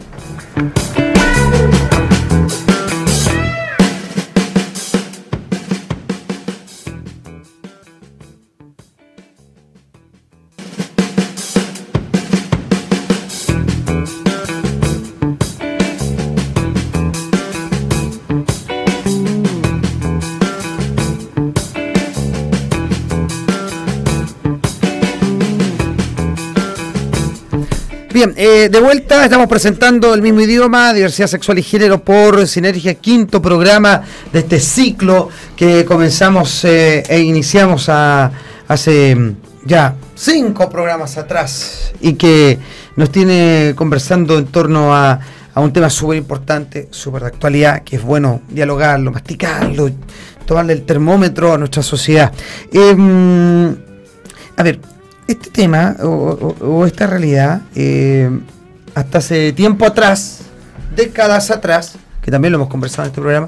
Bien, de vuelta, estamos presentando el mismo idioma, diversidad sexual y género por Sinergia, quinto programa de este ciclo que comenzamos e iniciamos hace ya 5 programas atrás y que nos tiene conversando en torno a un tema súper importante, súper de actualidad, que es bueno dialogarlo, masticarlo, tomarle el termómetro a nuestra sociedad. A ver, este tema o esta realidad, hasta hace tiempo atrás, décadas atrás, que también lo hemos conversado en este programa,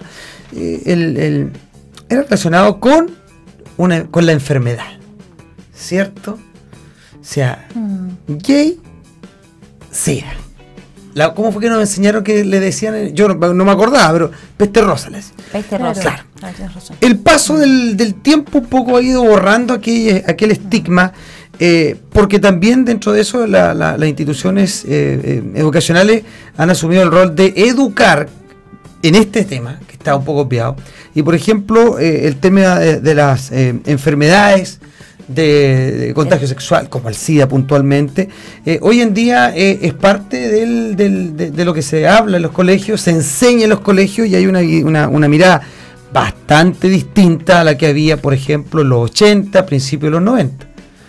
era relacionado con la enfermedad, ¿cierto? O sea, gay, SIDA. ¿Cómo fue que nos enseñaron que le decían? Yo no me acordaba, pero peste rosa les decían. Peste rosa. Claro. El paso del tiempo un poco ha ido borrando aquel estigma. Porque también dentro de eso las instituciones educacionales han asumido el rol de educar en este tema, que está un poco obviado, y por ejemplo el tema de las enfermedades de contagio sexual, como el SIDA puntualmente, hoy en día es parte de lo que se habla en los colegios, se enseña en los colegios, y hay una mirada bastante distinta a la que había, por ejemplo, en los 80, principios de los 90.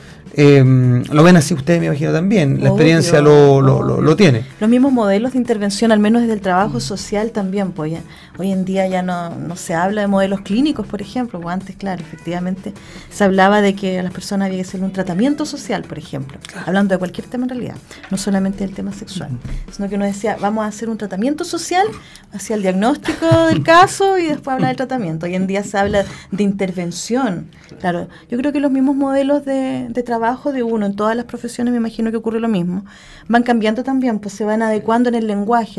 Lo ven así ustedes, me imagino también, la experiencia lo tiene. Los mismos modelos de intervención, al menos desde el trabajo social también, pues hoy en día ya no se habla de modelos clínicos, por ejemplo, pues antes, claro, efectivamente se hablaba de que a las personas había que hacerle un tratamiento social, por ejemplo, hablando de cualquier tema en realidad, no solamente del tema sexual, sino que uno decía, vamos a hacer un tratamiento social, hacía el diagnóstico del caso y después habla del tratamiento. Hoy en día se habla de intervención, claro. Yo creo que los mismos modelos de trabajo de uno en todas las profesiones, me imagino que ocurre lo mismo, van cambiando también, pues se van adecuando en el lenguaje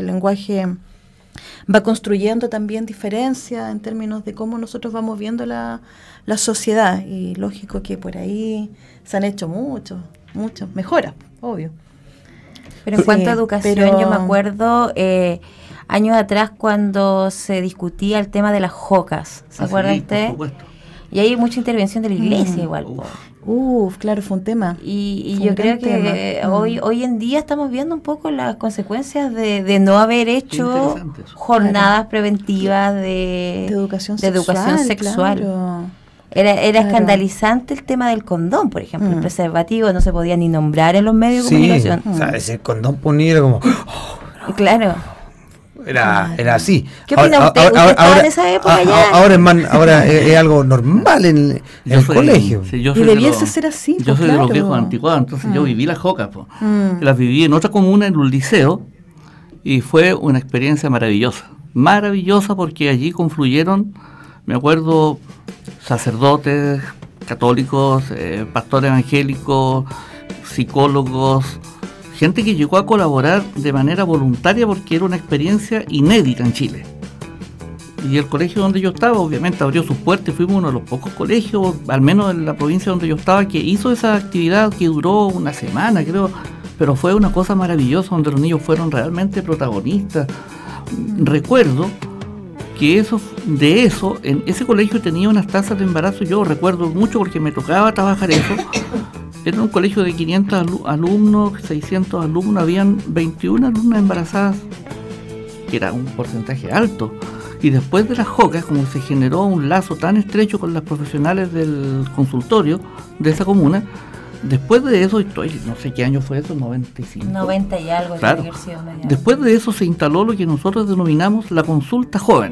va construyendo también diferencias en términos de cómo nosotros vamos viendo la sociedad, y lógico que por ahí se han hecho muchas mejoras, obvio. Pero en cuanto a educación, yo me acuerdo años atrás cuando se discutía el tema de las jocas, ¿se acuerda usted? Por supuesto. Y hay mucha intervención de la iglesia igual. Claro, fue un tema. Y yo creo que hoy en día estamos viendo un poco las consecuencias de no haber hecho jornadas preventivas de educación sexual. Claro. Era escandalizante el tema del condón, por ejemplo. El preservativo no se podía ni nombrar en los medios de comunicación. O sea, ese condón ponido como... Claro. Era así. ¿Qué opina usted? ¿Usted estaba en esa época ya? Ahora es algo normal en el colegio. Sí, y debiese ser así. Yo soy de los viejos anticuados, entonces yo viví las jocas. Las viví en otra comuna, en un liceo, y fue una experiencia maravillosa. Maravillosa porque allí confluyeron, me acuerdo, sacerdotes católicos, pastores evangélicos, psicólogos, gente que llegó a colaborar de manera voluntaria porque era una experiencia inédita en Chile. Y el colegio donde yo estaba, obviamente, abrió sus puertas y fuimos uno de los pocos colegios, al menos en la provincia donde yo estaba, que hizo esa actividad que duró una semana, creo, pero fue una cosa maravillosa donde los niños fueron realmente protagonistas. Recuerdo que en ese colegio tenía unas tasas de embarazo, yo recuerdo mucho porque me tocaba trabajar eso. Era un colegio de 500 alumnos, 600 alumnos, habían 21 alumnas embarazadas, que era un porcentaje alto. Y después de las JOCAS, como se generó un lazo tan estrecho con las profesionales del consultorio de esa comuna, después de eso, no sé qué año fue eso, 95. 90 y algo. Claro. Después de eso se instaló lo que nosotros denominamos la consulta joven,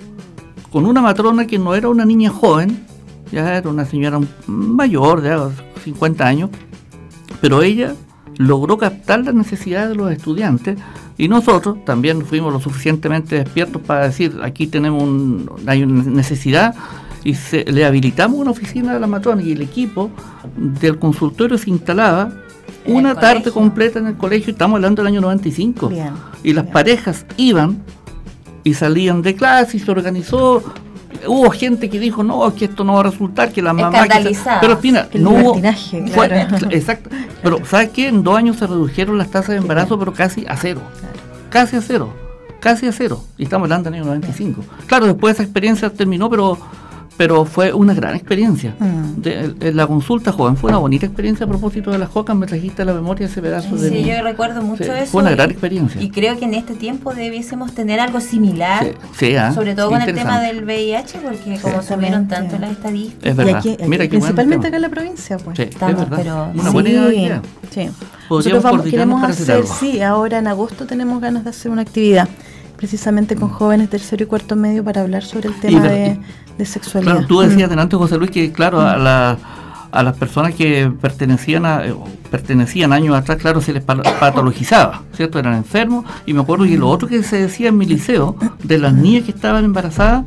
con una matrona que no era una niña joven, ya era una señora mayor, de 50 años, pero ella logró captar las necesidades de los estudiantes, y nosotros también fuimos lo suficientemente despiertos para decir, aquí hay una necesidad, y le habilitamos una oficina de la matrona, y el equipo del consultorio se instalaba una tarde completa en el colegio, estamos hablando del año 95, Bien, y las parejas iban y salían de clase y se organizó. Hubo gente que dijo, no, que esto no va a resultar, que las mamás... Pero al final, el no hubo... claro. Exacto. Pero, ¿sabes qué? En 2 años se redujeron las tasas de embarazo, pero casi a cero. Casi a cero. Y estamos hablando del año 95. Claro, después esa experiencia terminó, pero fue una gran experiencia. La consulta joven fue una bonita experiencia. A propósito de las JOCAS, me trajiste a la memoria ese pedazo de... Sí, yo recuerdo mucho eso. Fue una gran experiencia. Y creo que en este tiempo debiésemos tener algo similar, sobre todo con el tema del VIH, porque como subieron tanto las estadísticas. Es verdad. Y aquí, principalmente acá en la provincia, pues. Sí, estamos, es verdad. Pero una buena idea. Sí. Nosotros queremos hacer, ahora en agosto tenemos ganas de hacer una actividad, precisamente con jóvenes tercero y cuarto medio, para hablar sobre el tema de sexualidad. Claro, tú decías delante, José Luis, que claro, a las personas que pertenecían años atrás, claro, se les patologizaba, ¿cierto? Eran enfermos, y me acuerdo que lo otro que se decía en mi liceo, de las niñas que estaban embarazadas,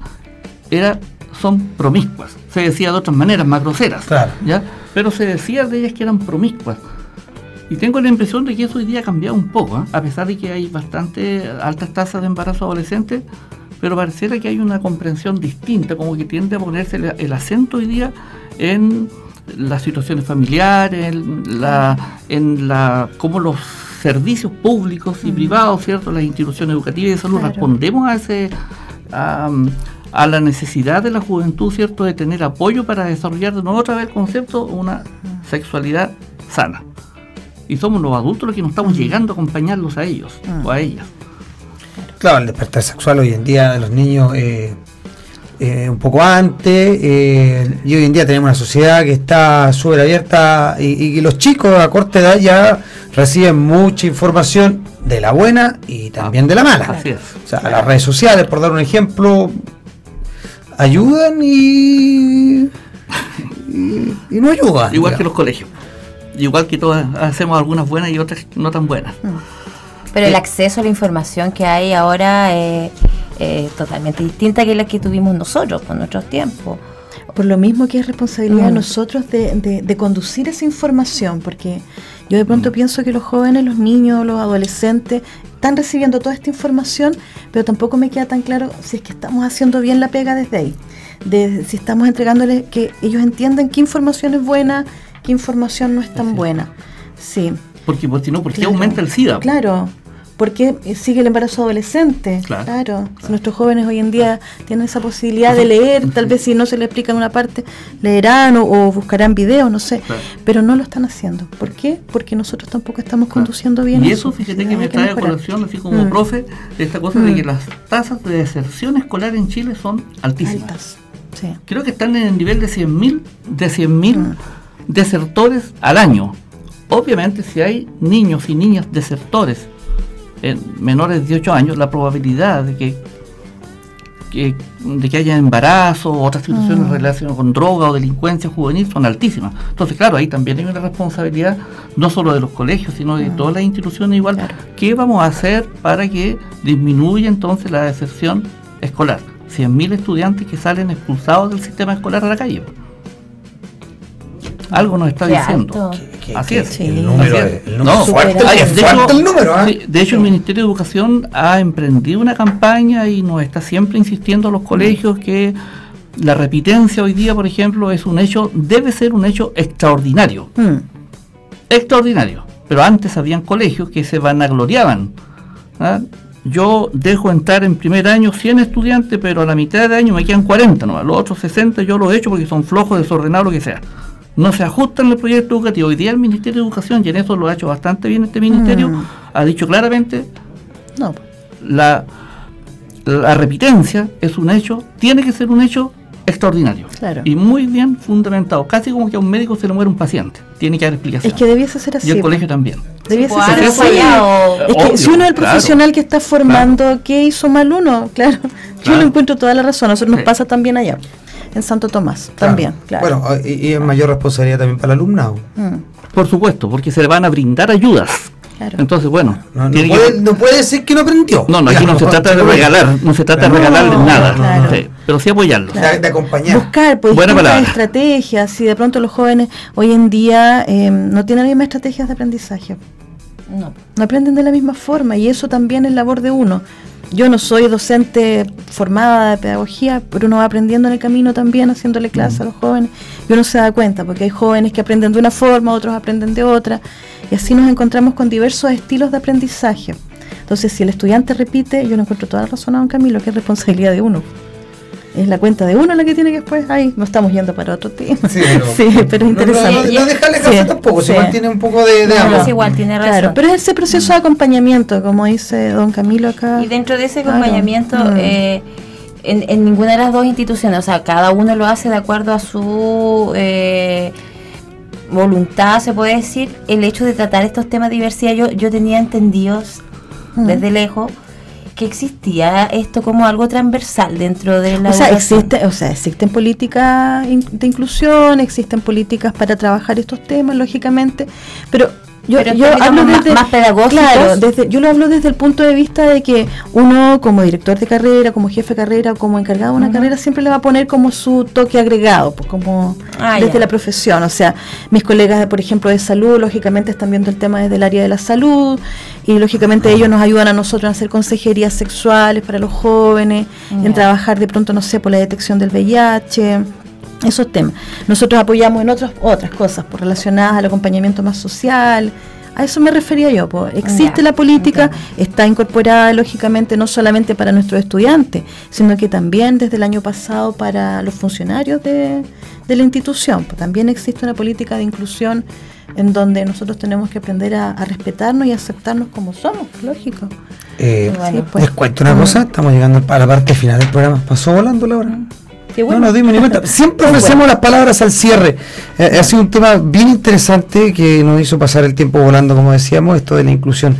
son promiscuas. Se decía de otras maneras, más groseras, claro, ¿ya? Pero se decía de ellas que eran promiscuas. Y tengo la impresión de que eso hoy día ha cambiado un poco, a pesar de que hay bastante altas tasas de embarazo adolescente, pero pareciera que hay una comprensión distinta, como que tiende a ponerse el acento hoy día en las situaciones familiares, en cómo los servicios públicos y privados, ¿cierto? Las instituciones educativas y de salud, respondemos a la necesidad de la juventud, ¿cierto?, de tener apoyo para desarrollar de nuevo otra vez el concepto de una sexualidad sana. Y somos los adultos los que nos estamos llegando a acompañarlos a ellos o a ellas. Claro, el despertar sexual hoy en día de los niños un poco antes, y hoy en día tenemos una sociedad que está súper abierta, y los chicos a corta edad ya reciben mucha información de la buena y también de la mala. Así es. O sea, las redes sociales, por dar un ejemplo, ayudan y no ayudan. Igual que los colegios. Igual que todas hacemos algunas buenas y otras no tan buenas. Pero el acceso a la información que hay ahora es totalmente distinta que la que tuvimos nosotros con nuestros tiempos. Por lo mismo que es responsabilidad de nosotros de conducir esa información, porque yo de pronto pienso que los jóvenes, los niños, los adolescentes están recibiendo toda esta información, pero tampoco me queda tan claro si es que estamos haciendo bien la pega desde ahí, si estamos entregándoles que ellos entiendan qué información es buena, qué información no es tan buena. Sí. Porque si no, ¿por qué aumenta el SIDA? Claro. ¿Por qué sigue el embarazo adolescente? Claro. Si nuestros jóvenes hoy en día tienen esa posibilidad de leer, tal vez si no se les explica en una parte, leerán o buscarán videos, no sé, pero no lo están haciendo. ¿Por qué? Porque nosotros tampoco estamos conduciendo bien. Y eso, fíjate que me trae a colación, así como profe, esta cosa de que las tasas de deserción escolar en Chile son altísimas. Altas. Sí. Creo que están en el nivel de 100.000 desertores al año. Obviamente, si hay niños y niñas desertores menores de 18 años, la probabilidad de que haya embarazo o otras situaciones relacionadas con droga o delincuencia juvenil son altísimas. Entonces, claro, ahí también hay una responsabilidad no solo de los colegios, sino de todas las instituciones igual. Claro. ¿Qué vamos a hacer para que disminuya entonces la deserción escolar? 100.000 estudiantes que salen expulsados del sistema escolar a la calle. Algo nos está diciendo. Así es. Sí. El número fuerte, el número. Sí, de hecho, el Ministerio de Educación ha emprendido una campaña y nos está siempre insistiendo a los colegios que la repitencia hoy día, por ejemplo, debe ser un hecho extraordinario. Extraordinario. Pero antes habían colegios que se vanagloriaban yo dejo entrar en primer año 100 estudiantes, pero a la mitad de año me quedan 40 nomás. Los otros 60 yo los echo porque son flojos, desordenados, lo que sea. No se ajustan al proyecto educativo. Hoy día el Ministerio de Educación, y en eso lo ha hecho bastante bien este ministerio, ha dicho claramente, No. la repitencia es un hecho, tiene que ser un hecho extraordinario. Claro. Y muy bien fundamentado. Casi como que a un médico se le muere un paciente. Tiene que haber explicación. Es que debiese ser así. Y el colegio también. Debiese Pues, ser algo así. fallado. Es que Obvio, si uno es el claro. profesional que está formando, ¿qué hizo mal uno? Claro. Yo Claro. le encuentro toda la razón. A nosotros nos Sí. pasa también allá, en Santo Tomás. También, claro. Bueno, y es mayor responsabilidad también para el alumnado. Por supuesto, porque se le van a brindar ayudas. Claro. Entonces, bueno, No tiene no puede ser que no aprendió. No, aquí no se trata de regalar, no se trata de regalarles No, nada, claro. sí, pero sí apoyarlos. De acompañar. Buscar pues, Buena distintas palabra. estrategias. Si de pronto los jóvenes hoy en día no tienen las mismas estrategias de aprendizaje, no aprenden de la misma forma, y eso también es labor de uno. Yo no soy docente formada de pedagogía, pero uno va aprendiendo en el camino también, haciéndole clase a los jóvenes, y uno se da cuenta, porque hay jóvenes que aprenden de una forma, otros aprenden de otra, y así nos encontramos con diversos estilos de aprendizaje. Entonces, si el estudiante repite, yo no encuentro toda la razón a don Camilo, que es responsabilidad de uno. Es la cuenta de uno la que tiene que después, ahí no estamos yendo para otro tema. Sí, pero es interesante. No dejarle caso tampoco, si igual tiene un poco de No, ambos. es igual, tiene razón. Claro, pero es ese proceso de acompañamiento, como dice don Camilo acá. Y dentro de ese Claro. acompañamiento, en ninguna de las dos instituciones, o sea, cada uno lo hace de acuerdo a su voluntad, se puede decir. El hecho de tratar estos temas de diversidad, yo tenía entendidos desde lejos que existía esto como algo transversal dentro de la educación. Existen políticas de inclusión, existen políticas para trabajar estos temas, lógicamente, pero yo hablo desde más pedagógicos. Claro, yo lo hablo desde el punto de vista de que uno como director de carrera, como jefe de carrera, como encargado de una carrera, siempre le va a poner como su toque agregado, pues como desde la profesión. O sea, mis colegas, por ejemplo, de salud, lógicamente están viendo el tema desde el área de la salud, y lógicamente ellos nos ayudan a nosotros a hacer consejerías sexuales para los jóvenes, en trabajar de pronto, no sé, por la detección del VIH, esos temas. Nosotros apoyamos en otras cosas relacionadas al acompañamiento más social. A eso me refería yo. Existe la política, está incorporada lógicamente no solamente para nuestros estudiantes, sino que también desde el año pasado para los funcionarios de la institución. También existe una política de inclusión en donde nosotros tenemos que aprender a respetarnos y aceptarnos como somos, lógico. Les cuento una cosa, estamos llegando a la parte final del programa. Pasó volando la hora. Bueno. No nos dimos ni cuenta. Siempre ofrecemos las palabras al cierre. Ha sido un tema bien interesante que nos hizo pasar el tiempo volando, como decíamos, esto de la inclusión.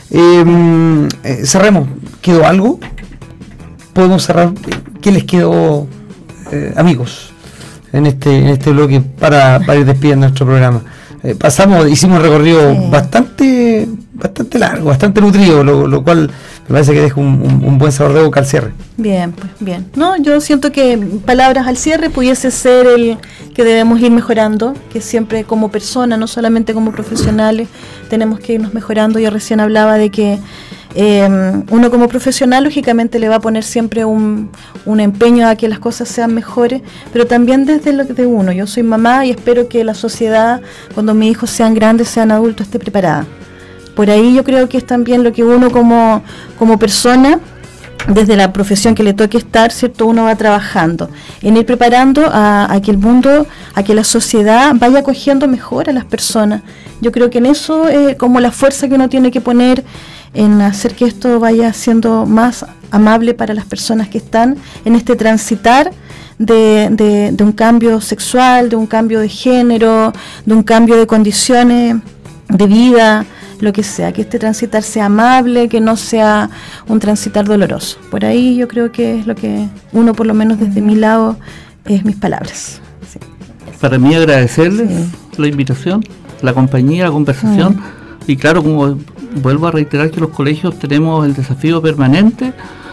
Cerremos. ¿Quedó algo? ¿Podemos cerrar? ¿Qué les quedó, amigos, en este bloque para ir despidiendo nuestro programa? Hicimos un recorrido bastante largo, bastante nutrido, lo cual me parece que deja un buen sabor de boca al cierre. Bien, pues bien. No, yo siento que palabras al cierre pudiese ser el que debemos ir mejorando, que siempre como persona, no solamente como profesionales, tenemos que irnos mejorando. Yo recién hablaba de que uno como profesional lógicamente le va a poner siempre un empeño a que las cosas sean mejores, pero también desde lo de uno. Yo soy mamá y espero que la sociedad, cuando mis hijos sean grandes, sean adultos, esté preparada. Por ahí yo creo que es también lo que uno como persona, desde la profesión que le toque estar, ¿cierto? Uno va trabajando en ir preparando a que el mundo, a que la sociedad vaya acogiendo mejor a las personas. Yo creo que en eso como la fuerza que uno tiene que poner en hacer que esto vaya siendo más amable para las personas que están en este transitar de un cambio sexual, de un cambio de género, de un cambio de condiciones de vida, lo que sea, que este transitar sea amable, que no sea un transitar doloroso. Por ahí yo creo que es lo que uno, por lo menos desde mi lado, es mis palabras. Sí. Para mí agradecerles la invitación, la compañía, la conversación, y claro, como vuelvo a reiterar que los colegios tenemos el desafío permanente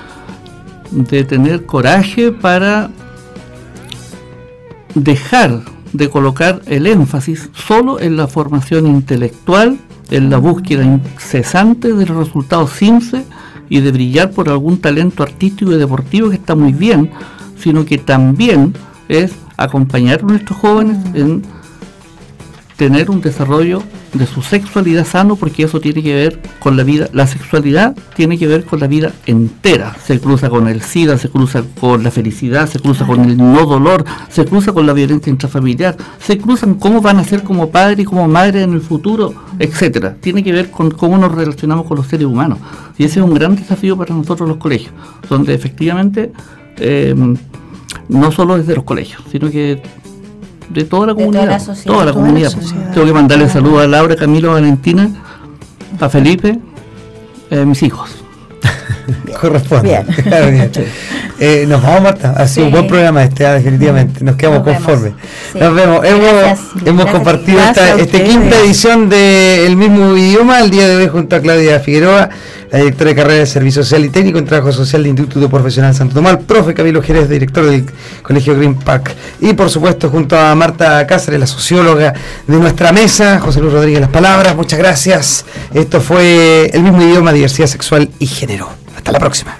de tener coraje para dejar de colocar el énfasis solo en la formación intelectual, en la búsqueda incesante de los resultados CIMSE y de brillar por algún talento artístico y deportivo, que está muy bien, sino que también es acompañar a nuestros jóvenes en tener un desarrollo de su sexualidad sano, porque eso tiene que ver con la vida. La sexualidad tiene que ver con la vida entera. Se cruza con el SIDA, se cruza con la felicidad, se cruza con el no dolor, se cruza con la violencia intrafamiliar, se cruzan cómo van a ser como padre y como madre en el futuro, etcétera. Tiene que ver con cómo nos relacionamos con los seres humanos. Y ese es un gran desafío para nosotros los colegios, donde efectivamente no solo desde los colegios, sino que de toda la comunidad, toda la comunidad. Tengo que mandarle saludos a Laura, Camilo, a Valentina, a Felipe, mis hijos. Corresponde. Bien. Claro, bien. Nos vamos, Marta. Ha sido un buen programa definitivamente. Nos quedamos conformes. Sí. Nos vemos. Hemos compartido esta quinta edición de El Mismo Idioma, el día de hoy junto a Claudia Figueroa, la directora de carrera de Servicio Social y Técnico en Trabajo Social del Instituto Profesional Santo Tomás, profe Camilo Jerez, director del Colegio Green Park, y por supuesto junto a Marta Cáceres, la socióloga de nuestra mesa, José Luis Rodríguez las palabras. Muchas gracias. Esto fue El Mismo Idioma, Diversidad Sexual y Género. Hasta la próxima.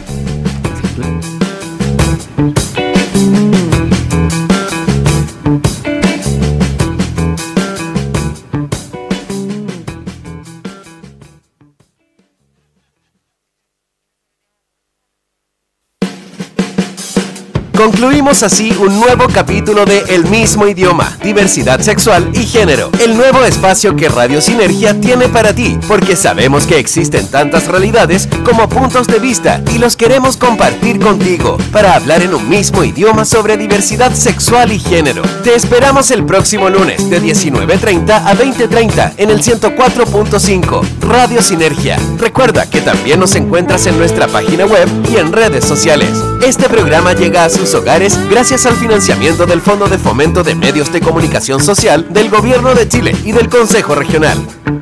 Concluimos así un nuevo capítulo de El Mismo Idioma, Diversidad Sexual y Género, el nuevo espacio que Radio Sinergia tiene para ti, porque sabemos que existen tantas realidades como puntos de vista y los queremos compartir contigo para hablar en un mismo idioma sobre diversidad sexual y género. Te esperamos el próximo lunes de 19:30 a 20:30 en el 104.5 Radio Sinergia. Recuerda que también nos encuentras en nuestra página web y en redes sociales. Este programa llega a sus hogares gracias al financiamiento del Fondo de Fomento de Medios de Comunicación Social del Gobierno de Chile y del Consejo Regional.